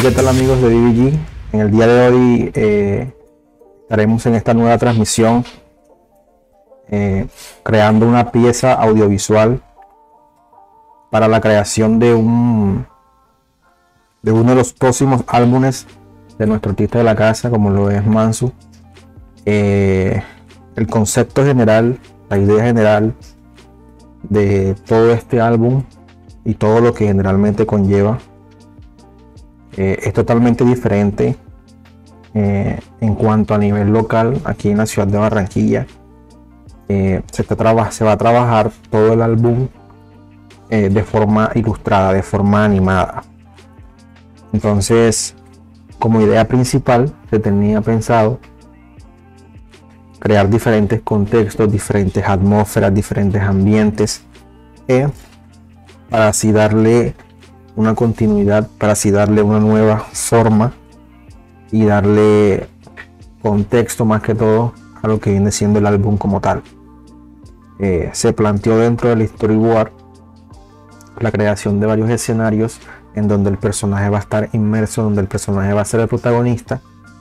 ¿qué tal amigos de DBG? En el día de hoy estaremos en esta nueva transmisión creando una pieza audiovisual para la creación de uno de los próximos álbumes de nuestro artista de la casa, como lo es Mansu. El concepto general, la idea general de todo este álbum y todo lo que generalmente conlleva es totalmente diferente en cuanto a nivel local. Aquí en la ciudad de Barranquilla se va a trabajar todo el álbum de forma ilustrada, de forma animada. Entonces, como idea principal, se tenía pensado crear diferentes contextos, diferentes atmósferas, diferentes ambientes, para así darle una continuidad, para así darle una nueva forma y darle contexto más que todo a lo que viene siendo el álbum como tal. Se planteó dentro del storyboard la creación de varios escenarios en donde el personaje va a estar inmerso, donde el personaje va a ser el protagonista,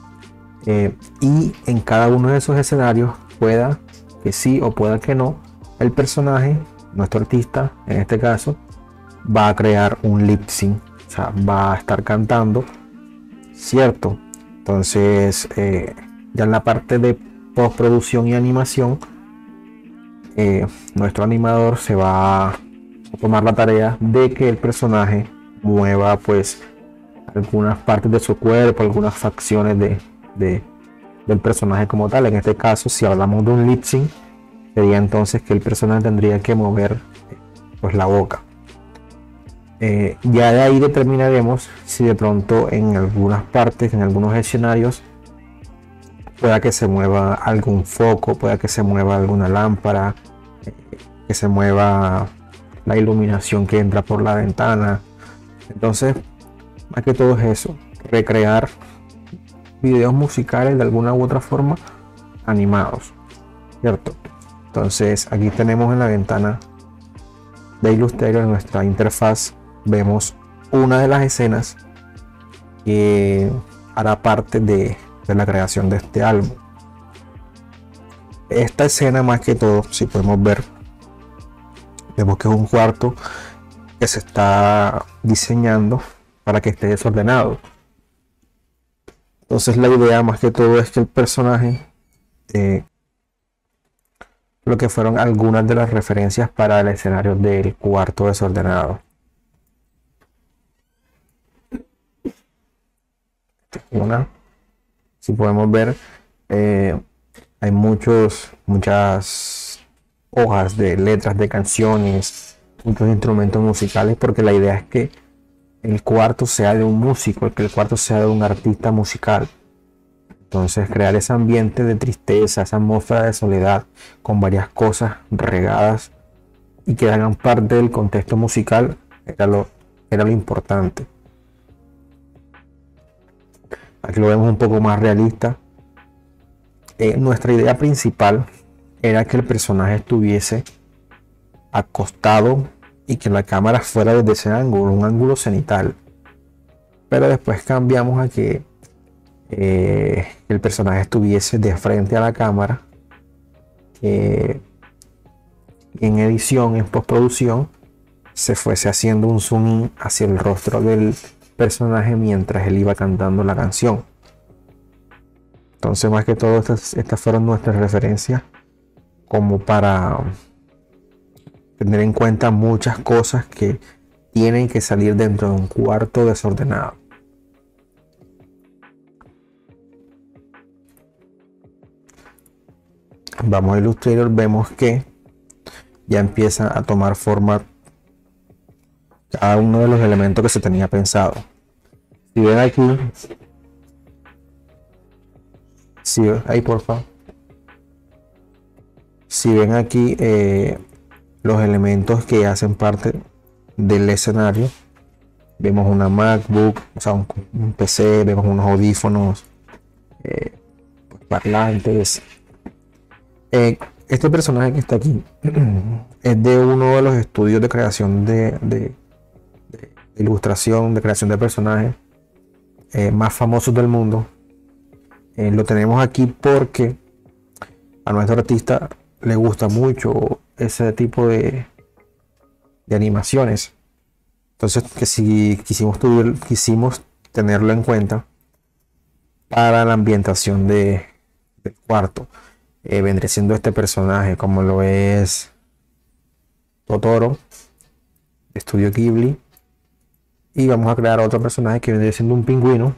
y en cada uno de esos escenarios, pueda que sí o pueda que no, el personaje, nuestro artista en este caso, va a crear un lip sync, o sea, va a estar cantando, ¿cierto? Entonces ya en la parte de postproducción y animación, nuestro animador se va a tomar la tarea de que el personaje mueva pues algunas partes de su cuerpo, algunas facciones del personaje como tal. En este caso, si hablamos de un lip sync, sería entonces que el personaje tendría que mover pues la boca. Ya de ahí determinaremos si de pronto en algunas partes, en algunos escenarios, pueda que se mueva algún foco, pueda que se mueva alguna lámpara, que se mueva la iluminación que entra por la ventana. Entonces, más que todo es eso, recrear videos musicales de alguna u otra forma animados, ¿cierto? Entonces aquí tenemos en la ventana de Illustrator, en nuestra interfaz, vemos una de las escenas que hará parte de la creación de este álbum. Esta escena, más que todo, si podemos ver, vemos que es un cuarto que se está diseñando para que esté desordenado. Entonces la idea más que todo es que el personaje, lo que fueron algunas de las referencias para el escenario del cuarto desordenado. Si podemos ver, hay muchas hojas de letras de canciones, muchos instrumentos musicales, porque la idea es que el cuarto sea de un músico, que el cuarto sea de un artista musical. Entonces crear ese ambiente de tristeza, esa atmósfera de soledad con varias cosas regadas y que hagan parte del contexto musical era lo importante. Aquí lo vemos un poco más realista. Nuestra idea principal era que el personaje estuviese acostado y que la cámara fuera desde ese ángulo, un ángulo cenital. Pero después cambiamos a que el personaje estuviese de frente a la cámara. En edición, en postproducción, se fuese haciendo un zoom in hacia el rostro del personaje mientras él iba cantando la canción. Entonces, más que todo, estas fueron nuestras referencias como para tener en cuenta muchas cosas que tienen que salir dentro de un cuarto desordenado. Vamos a Illustrator, vemos que ya empieza a tomar forma cada uno de los elementos que se tenía pensado. Si ven aquí, ahí por favor. Si ven aquí los elementos que hacen parte del escenario, vemos una MacBook, o sea, un PC, vemos unos audífonos, parlantes. Este personaje que está aquí es de uno de los estudios de creación de ilustración, de creación de personajes más famosos del mundo. Lo tenemos aquí porque a nuestro artista le gusta mucho ese tipo de animaciones. Entonces, que si quisimos tenerlo en cuenta para la ambientación del cuarto. Vendría siendo este personaje, como lo es Totoro, de Estudio Ghibli. Y vamos a crear otro personaje que vendría siendo un pingüino.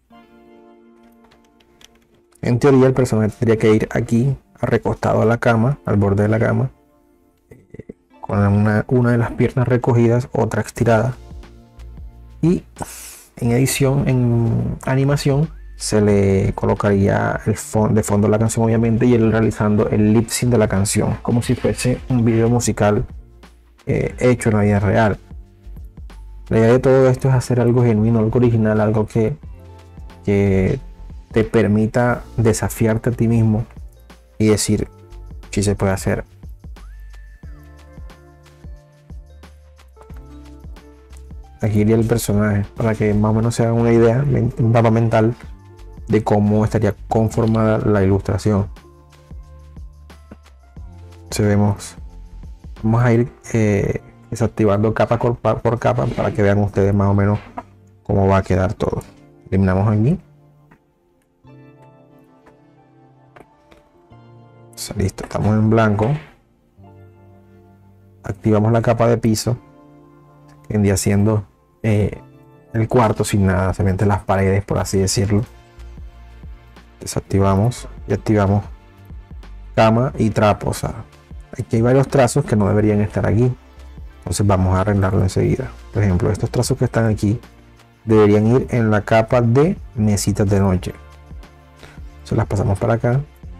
En teoría, el personaje tendría que ir aquí, recostado a la cama, al borde de la cama, con una de las piernas recogidas, otra estirada. Y en edición, en animación, se le colocaría de fondo la canción, obviamente, y él realizando el lip sync de la canción, como si fuese un video musical hecho en la vida real. La idea de todo esto es hacer algo genuino, algo original, algo que te permita desafiarte a ti mismo y decir si se puede hacer. Aquí iría el personaje para que más o menos se hagan una idea, un mapa mental de cómo estaría conformada la ilustración. Vamos a ir desactivando capa por capa para que vean ustedes más o menos cómo va a quedar todo. Eliminamos aquí. Listo, estamos en blanco. Activamos la capa de piso, que vendría siendo el cuarto sin nada, simplemente las paredes, por así decirlo. Desactivamos y activamos cama y trapo. O sea, aquí hay varios trazos que no deberían estar aquí, entonces vamos a arreglarlo enseguida. Por ejemplo, estos trazos que están aquí deberían ir en la capa de mesitas de noche. Se las pasamos para acá.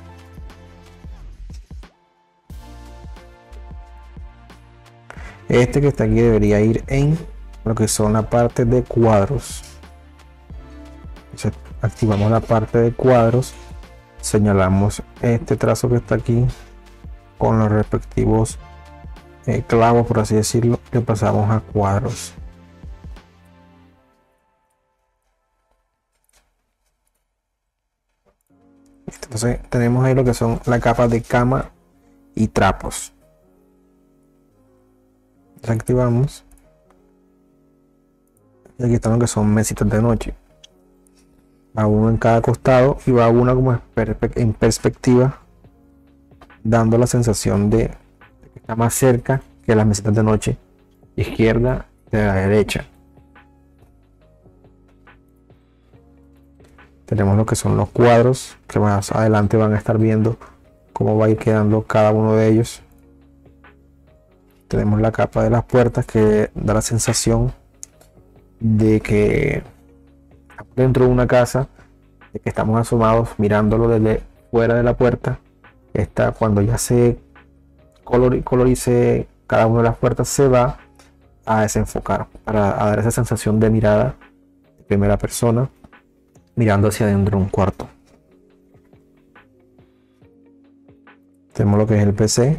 Este que está aquí debería ir en lo que son la parte de cuadros. Entonces, activamos la parte de cuadros, señalamos este trazo que está aquí con los respectivos clavos, por así decirlo, le pasamos a cuadros. Entonces tenemos ahí lo que son la capa de cama y trapos. Activamos y aquí están lo que son mesitas de noche. Va uno en cada costado y va una como en perspectiva, dando la sensación de que está más cerca que las mesitas de noche, izquierda de la derecha. Tenemos lo que son los cuadros, que más adelante van a estar viendo cómo va a ir quedando cada uno de ellos. Tenemos la capa de las puertas, que da la sensación de que dentro de una casa, de que estamos asomados mirándolo desde fuera de la puerta. Cuando ya se colorice cada una de las puertas, se va a desenfocar para dar esa sensación de mirada de primera persona, mirando hacia adentro de un cuarto. Tenemos lo que es el PC.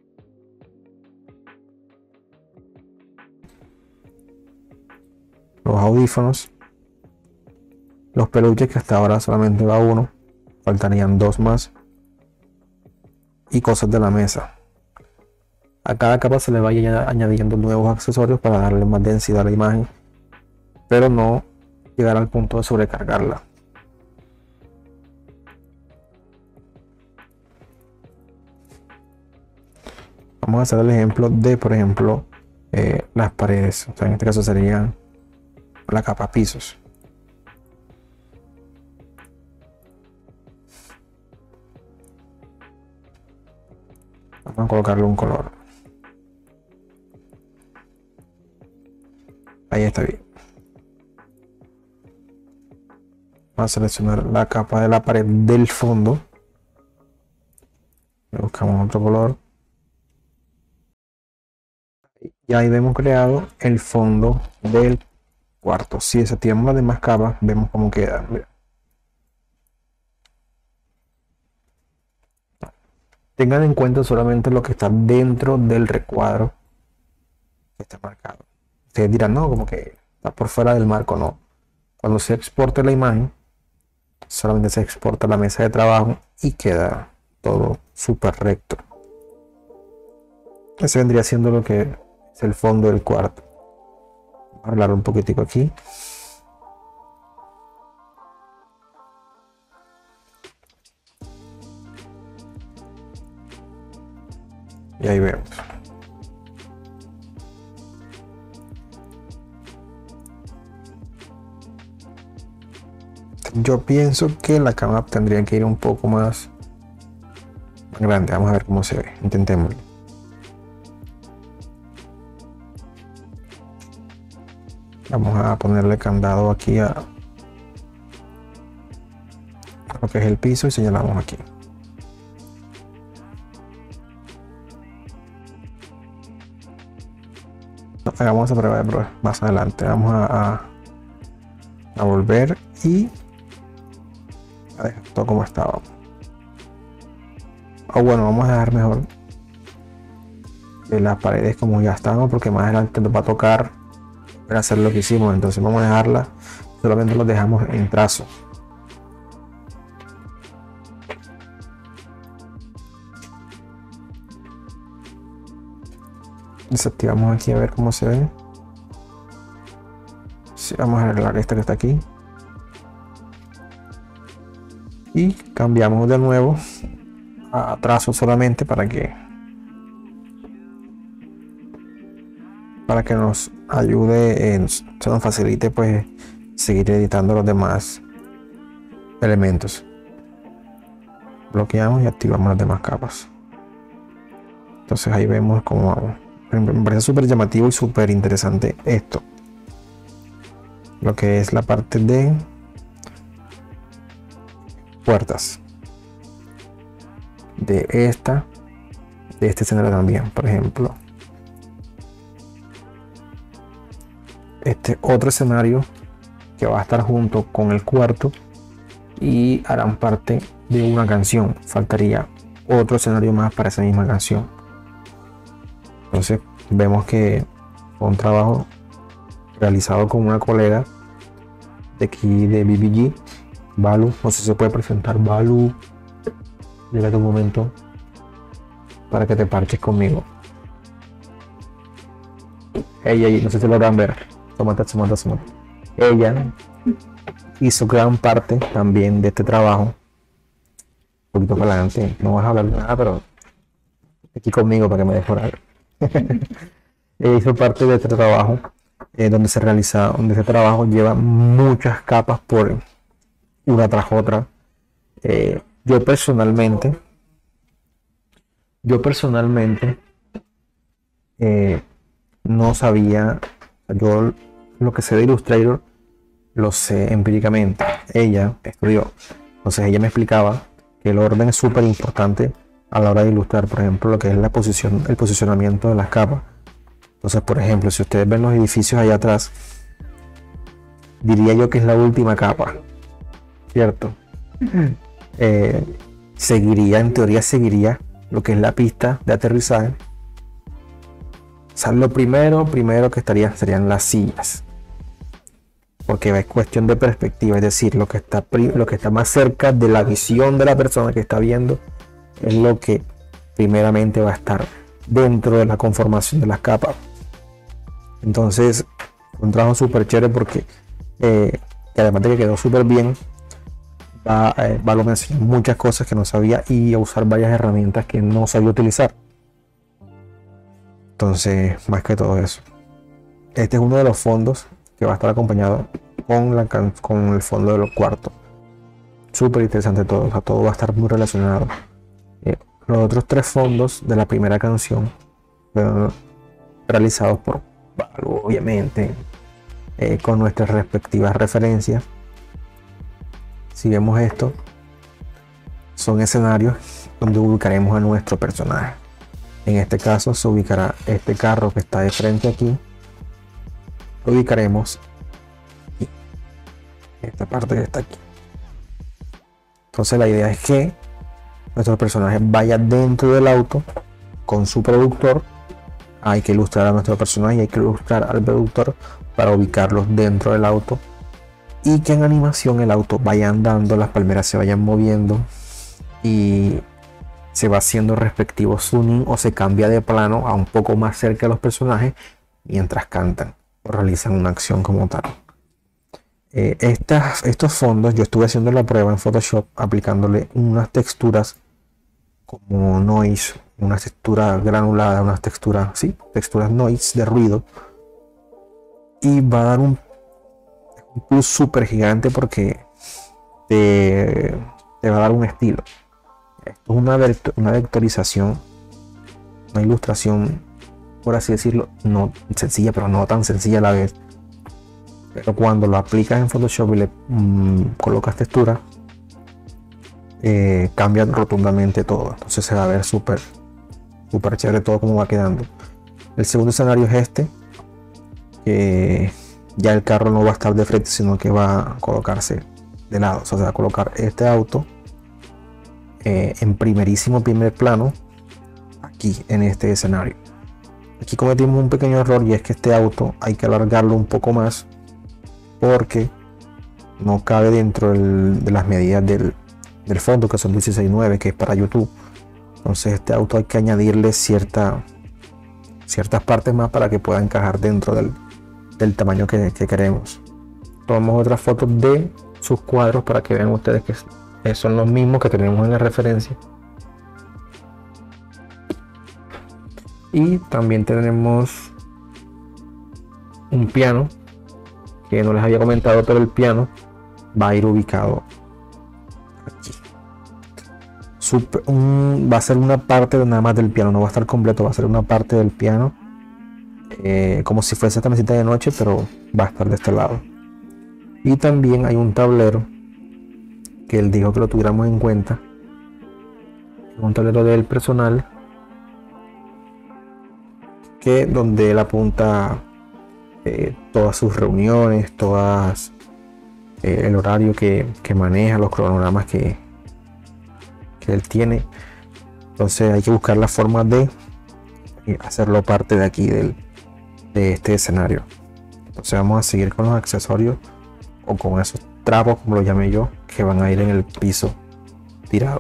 Los audífonos, los peluches, que hasta ahora solamente va uno, faltarían dos más, y cosas de la mesa. A cada capa se le va añadiendo nuevos accesorios para darle más densidad a la imagen, pero no llegar al punto de sobrecargarla. Vamos a hacer el ejemplo de, por ejemplo, las paredes. O sea, en este caso sería la capa pisos. Vamos a colocarle un color. Ahí está bien. Vamos a seleccionar la capa de la pared del fondo. Buscamos otro color. Y ahí hemos creado el fondo del cuarto. Si desactivamos las demás capas, vemos cómo queda. Mira. Tengan en cuenta solamente lo que está dentro del recuadro que está marcado. Ustedes dirán, no, como que está por fuera del marco. No. Cuando se exporte la imagen, solamente se exporta la mesa de trabajo y queda todo súper recto. Ese vendría siendo lo que es el fondo del cuarto. Vamos a hablar un poquitico aquí. Y ahí vemos. Yo pienso que la cama tendría que ir un poco más grande. Vamos a ver cómo se ve. Intentémoslo. Vamos a ponerle candado aquí a lo que es el piso y señalamos aquí. Hagamos esa prueba de prueba más adelante. Vamos a volver y a dejar todo como estaba. O bueno, vamos a dejar mejor de las paredes como ya estaban, porque más adelante nos va a tocar hacer lo que hicimos. Entonces vamos a dejarla, solamente los dejamos en trazo. Desactivamos aquí a ver cómo se ve. Sí, vamos a arreglar esta que está aquí y cambiamos de nuevo a trazo solamente para que nos ayude, se nos facilite pues seguir editando los demás elementos. Bloqueamos y activamos las demás capas. Entonces ahí vemos cómo vamos. Me parece súper llamativo y súper interesante esto, lo que es la parte de puertas de este escenario también. Por ejemplo, este otro escenario que va a estar junto con el cuarto y harán parte de una canción. Faltaría otro escenario más para esa misma canción. Entonces vemos que fue un trabajo realizado con una colega de aquí de BBG, Balu. No sé si se puede presentar. Balu, llega tu momento para que te parches conmigo. Ella, no sé si lo van a ver. Tómate. Ella hizo gran parte también de este trabajo. Un poquito para adelante, no vas a hablar de nada, pero aquí conmigo para que me dejes orar. Ella hizo parte de este trabajo, donde este trabajo lleva muchas capas por una tras otra. Yo personalmente no sabía. Yo lo que sé de Illustrator lo sé empíricamente. Ella estudió, entonces ella me explicaba que el orden es súper importante a la hora de ilustrar, por ejemplo, lo que es el posicionamiento de las capas. Entonces, por ejemplo, si ustedes ven los edificios allá atrás, diría yo que es la última capa, ¿cierto? En teoría seguiría lo que es la pista de aterrizaje. O sea, lo primero que serían las sillas, porque es cuestión de perspectiva, es decir, lo que está más cerca de la visión de la persona que está viendo es lo que primeramente va a estar dentro de la conformación de las capas. Entonces, un trabajo súper chévere porque además de que quedó súper bien, va a mencionar muchas cosas que no sabía y a usar varias herramientas que no sabía utilizar. Entonces, más que todo eso, este es uno de los fondos que va a estar acompañado con el fondo de los cuartos. Súper interesante todo, o sea, todo va a estar muy relacionado. Los otros tres fondos de la primera canción fueron realizados por Balu, obviamente, con nuestras respectivas referencias. Si vemos esto, son escenarios donde ubicaremos a nuestro personaje. En este caso se ubicará este carro que está de frente aquí. Lo ubicaremos aquí, esta parte que está aquí. Entonces la idea es que nuestro personaje vaya dentro del auto con su productor. Hay que ilustrar a nuestro personaje y hay que ilustrar al productor para ubicarlos dentro del auto y que en animación el auto vaya andando, las palmeras se vayan moviendo y se va haciendo respectivo zooming o se cambia de plano a un poco más cerca de los personajes mientras cantan o realizan una acción como tal. Estos fondos yo estuve haciendo la prueba en Photoshop aplicándole unas texturas como noise, una textura granulada, unas texturas, sí, texturas noise de ruido, y va a dar un plus súper gigante porque te va a dar un estilo. Esto es una vectorización, una ilustración, por así decirlo, no sencilla, pero no tan sencilla a la vez. Pero cuando lo aplicas en Photoshop y le colocas textura, cambia rotundamente todo. Entonces se va a ver súper chévere todo como va quedando. El segundo escenario es este, que ya el carro no va a estar de frente, sino que va a colocarse de lado. O sea, se va a colocar este auto en primer plano aquí en este escenario. Aquí cometimos un pequeño error, y es que este auto hay que alargarlo un poco más porque no cabe dentro de las medidas del fondo, que son 16:9, que es para YouTube. Entonces este auto hay que añadirle ciertas partes más para que pueda encajar dentro del tamaño que queremos. Tomamos otras fotos de sus cuadros para que vean ustedes que son los mismos que tenemos en la referencia. Y también tenemos un piano que no les había comentado, pero el piano va a ir ubicado aquí. Va a ser una parte nada más del piano, no va a estar completo, va a ser una parte del piano, como si fuese esta mesita de noche, pero va a estar de este lado. Y también hay un tablero que él dijo que lo tuviéramos en cuenta, un tablero del personal, que donde él apunta todas sus reuniones, el horario que maneja, los cronogramas que él tiene. Entonces hay que buscar la forma de hacerlo parte de aquí de este escenario. Entonces vamos a seguir con los accesorios, o con esos trapos, como lo llamé yo, que van a ir en el piso tirado.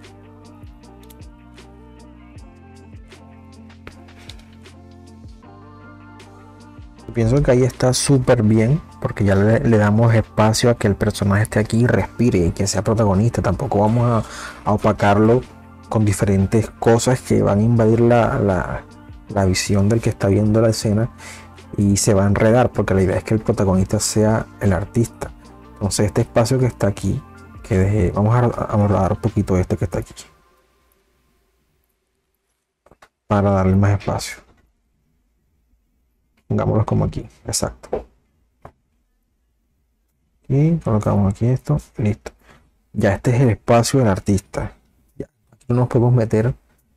Pienso que ahí está súper bien, porque ya le damos espacio a que el personaje esté aquí y respire y que sea protagonista. Tampoco vamos a opacarlo con diferentes cosas que van a invadir la visión del que está viendo la escena y se va a enredar, porque la idea es que el protagonista sea el artista. Entonces este espacio que está aquí, vamos a borrar un poquito este que está aquí para darle más espacio. Pongámoslo como aquí, exacto. Y colocamos aquí esto, listo. Ya este es el espacio del artista. Ya, aquí no podemos meter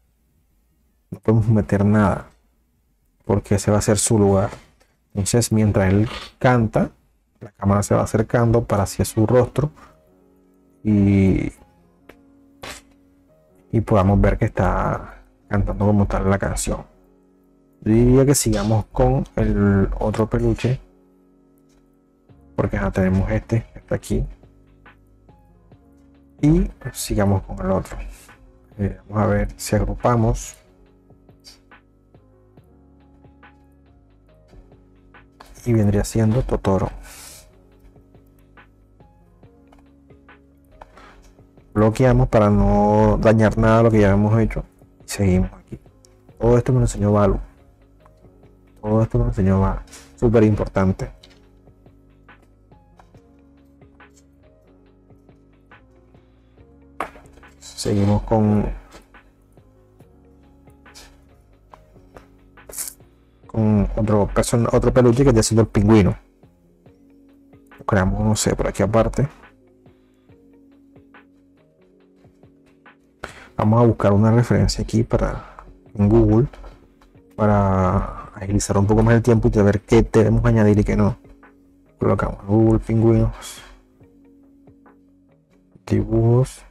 nada, porque ese va a ser su lugar. Entonces, mientras él canta, la cámara se va acercando para hacia su rostro y podamos ver que está cantando como tal la canción. Yo diría que sigamos con el otro peluche, porque ya tenemos este que está aquí, y sigamos con el otro. Vamos a ver si agrupamos. Y vendría siendo Totoro. Bloqueamos para no dañar nada de lo que ya hemos hecho y seguimos aquí. Todo esto me lo enseñó Balu. Súper importante. Seguimos con otro peluche, que está siendo el pingüino. Lo creamos, no sé, por aquí aparte. Vamos a buscar una referencia aquí en Google para agilizar un poco más el tiempo y ver qué debemos añadir y qué no. Colocamos Google pingüinos, dibujos,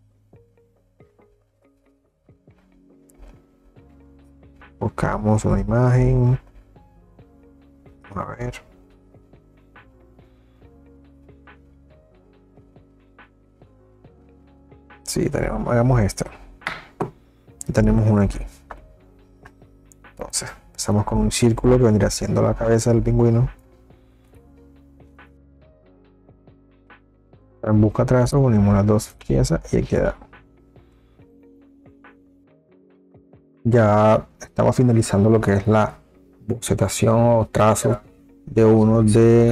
buscamos una imagen. A ver, Sí, hagamos esta. Y tenemos una aquí. Entonces, empezamos con un círculo que vendría siendo la cabeza del pingüino. En busca trazo unimos las dos piezas y ahí queda. Ya estamos finalizando lo que es la bocetación o trazo de uno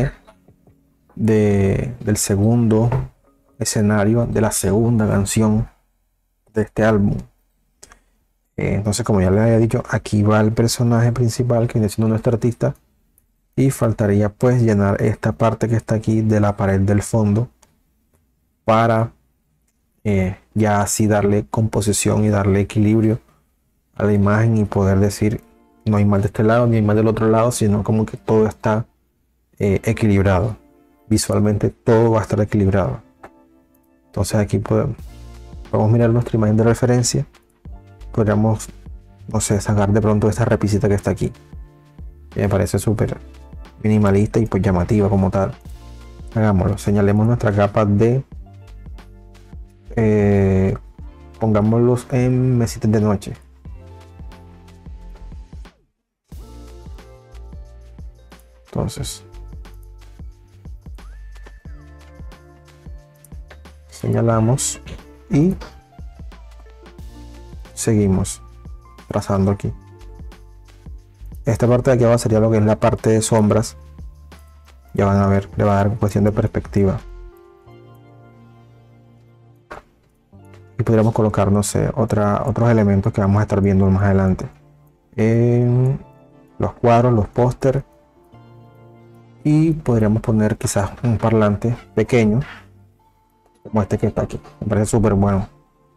del segundo escenario de la segunda canción de este álbum. Entonces, como ya les había dicho, aquí va el personaje principal que viene siendo nuestro artista y faltaría pues llenar esta parte que está aquí de la pared del fondo para ya así darle composición y darle equilibrio a la imagen y poder decir no hay mal de este lado ni hay mal del otro lado, sino como que todo está equilibrado. Visualmente todo va a estar equilibrado. Entonces aquí podemos mirar nuestra imagen de referencia. Podríamos, no sé, sacar de pronto esta repisita que está aquí, que me parece súper minimalista y pues llamativa como tal. Hagámoslo, señalemos nuestra capa de pongámoslos en mesitas de noche. Entonces señalamos y seguimos trazando aquí. Esta parte de aquí abajo sería lo que es la parte de sombras. Ya van a ver, le va a dar cuestión de perspectiva. Y podríamos colocar, no sé, otros elementos que vamos a estar viendo más adelante. Los cuadros, los póster. Y podríamos poner quizás un parlante pequeño, como este que está aquí. Me parece súper bueno.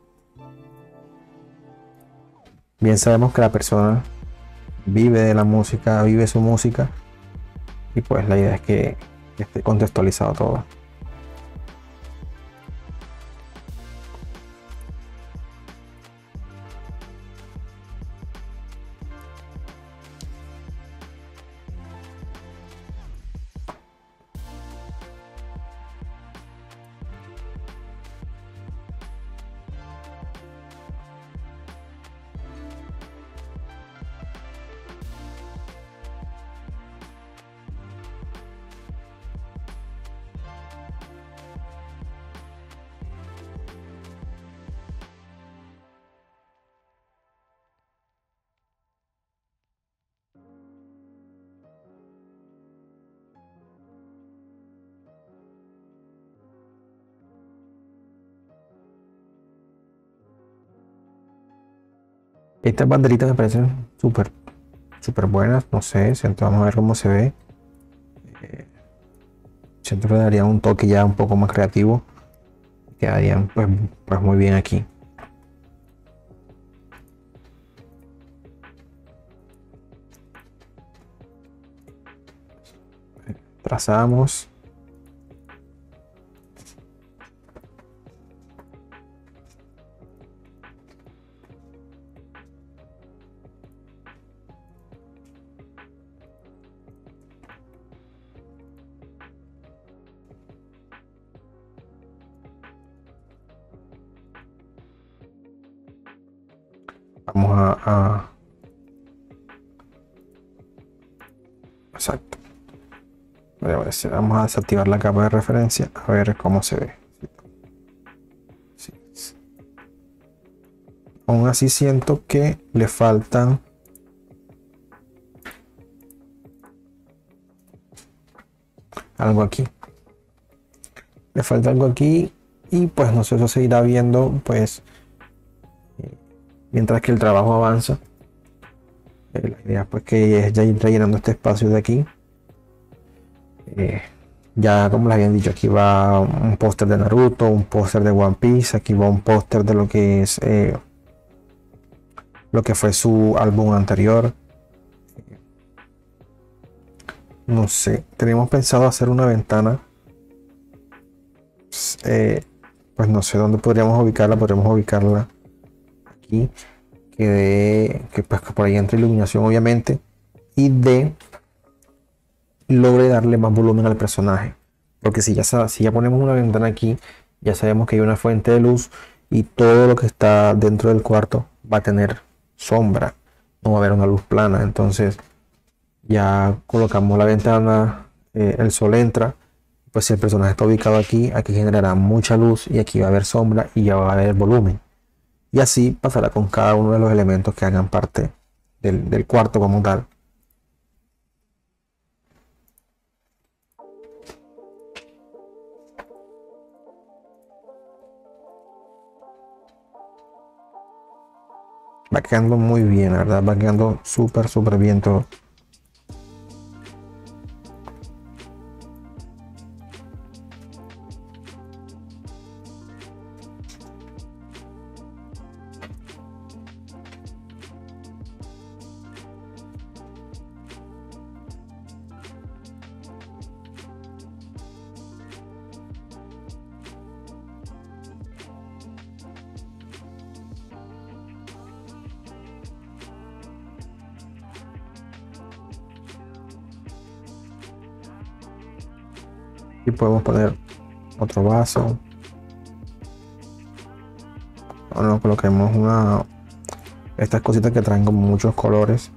Bien sabemos que la persona vive de la música, vive su música. Y pues la idea es que esté contextualizado todo. Estas banderitas me parecen súper buenas, no sé, vamos a ver cómo se ve. Siento que le daría un toque ya un poco más creativo. Quedarían pues muy bien aquí. Trazamos. Vamos exacto. Vamos a desactivar la capa de referencia a ver cómo se ve. Sí. Aún así siento que le faltan algo aquí. Le falta algo aquí y pues no sé, eso se irá viendo pues mientras que el trabajo avanza. La idea pues que es ya ir rellenando este espacio de aquí. Ya como les habían dicho, aquí va un póster de Naruto, un póster de One Piece, aquí va un póster de lo que es lo que fue su álbum anterior. No sé, tenemos pensado hacer una ventana, pues no sé dónde podríamos ubicarla aquí, que pues que por ahí entre iluminación obviamente y logre darle más volumen al personaje, porque si ya ponemos una ventana aquí, ya sabemos que hay una fuente de luz y todo lo que está dentro del cuarto va a tener sombra, no va a haber una luz plana. Entonces ya colocamos la ventana, el sol entra, pues si el personaje está ubicado aquí, aquí generará mucha luz y aquí va a haber sombra y ya va a haber volumen. Y así pasará con cada uno de los elementos que hagan parte del cuarto como tal. Va quedando muy bien, la verdad, va quedando súper bien todo. Y podemos poner otro vaso. Ahora coloquemos estas cositas que traen como muchos colores.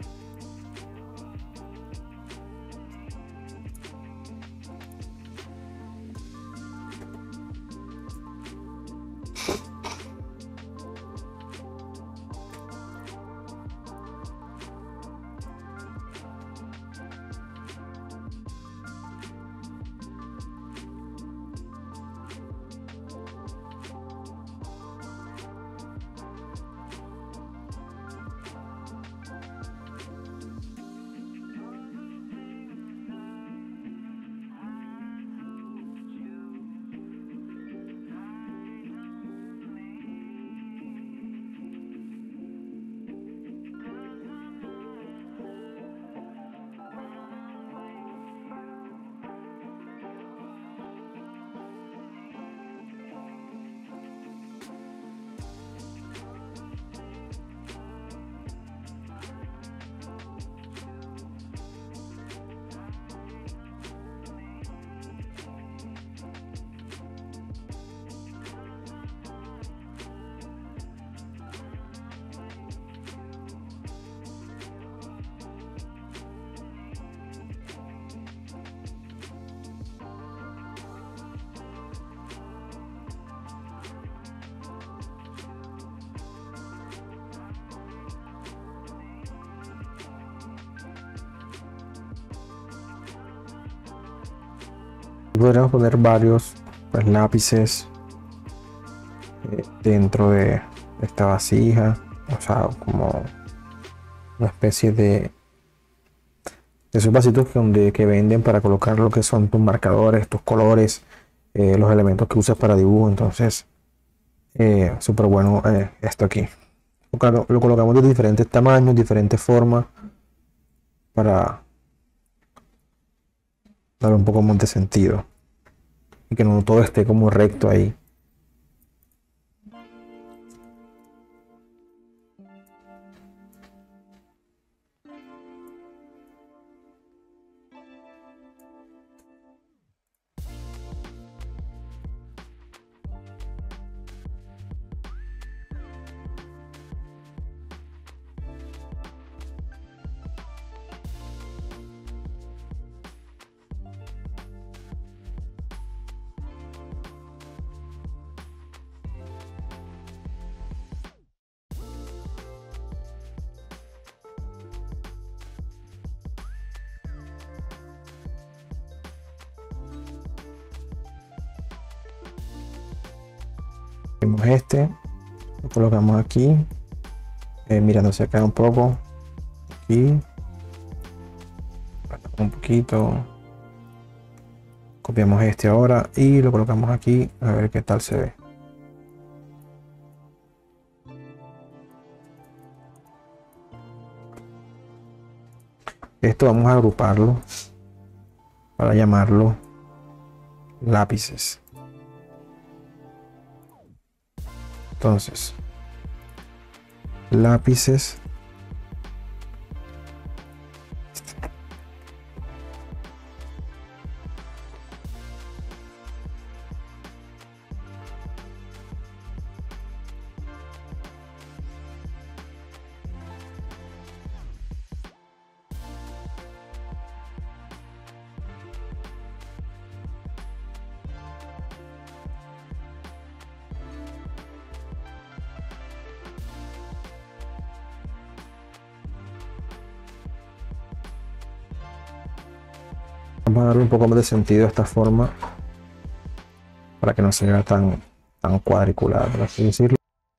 Podríamos poner varios, pues, lápices dentro de esta vasija, o sea, como una especie de esos vasitos que venden para colocar lo que son tus marcadores, tus colores, los elementos que usas para dibujo. Entonces, súper bueno esto aquí. Claro, lo colocamos de diferentes tamaños, diferentes formas, para dar un poco más de sentido y que no todo esté como recto ahí. Tenemos este, lo colocamos aquí, mirando hacia acá un poco, aquí, un poquito, copiamos este ahora y lo colocamos aquí a ver qué tal se ve. Esto vamos a agruparlo para llamarlo lápices. Entonces, lápices. Vamos a darle un poco más de sentido a esta forma para que no se vea tan cuadriculada, por así decirlo.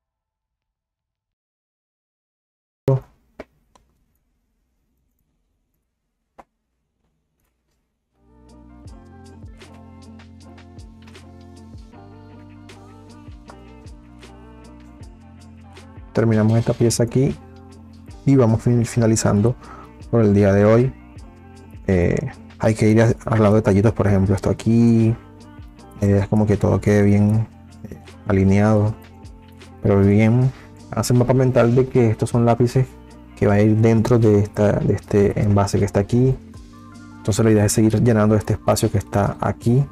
Terminamos esta pieza aquí y vamos finalizando por el día de hoy. Hay que ir arreglando detallitos, por ejemplo esto aquí, es como que todo quede bien alineado, pero bien. Hacen mapa mental de que estos son lápices que va a ir dentro de este envase que está aquí. Entonces la idea es seguir llenando este espacio que está aquí,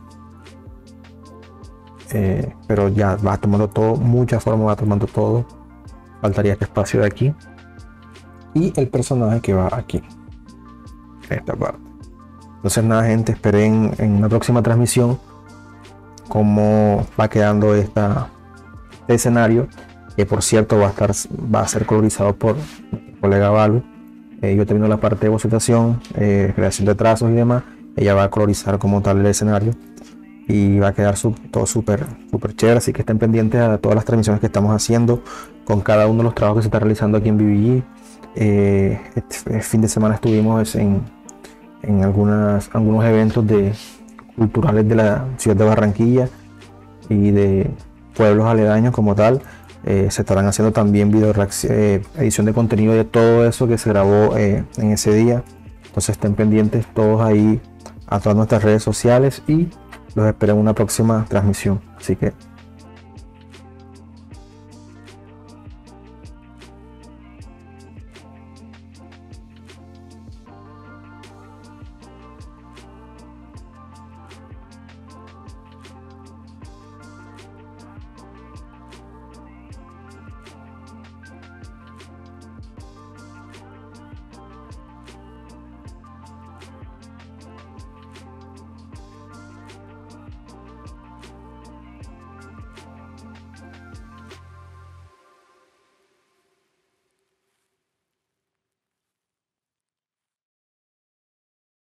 pero ya va tomando todo, mucha forma va tomando todo. Faltaría este espacio de aquí y el personaje que va aquí, en esta parte. Entonces nada, gente, esperen en una próxima transmisión cómo va quedando este escenario, que por cierto va a ser colorizado por mi colega Valu. Yo termino la parte de bocetación, creación de trazos y demás. Ella va a colorizar como tal el escenario y va a quedar todo súper chévere, así que estén pendientes a todas las transmisiones que estamos haciendo con cada uno de los trabajos que se está realizando aquí en BBG. Este fin de semana estuvimos en algunos eventos culturales de la ciudad de Barranquilla y de pueblos aledaños como tal. Se estarán haciendo también edición de contenido de todo eso que se grabó en ese día. Entonces estén pendientes todos ahí a todas nuestras redes sociales y los espero en una próxima transmisión. Así que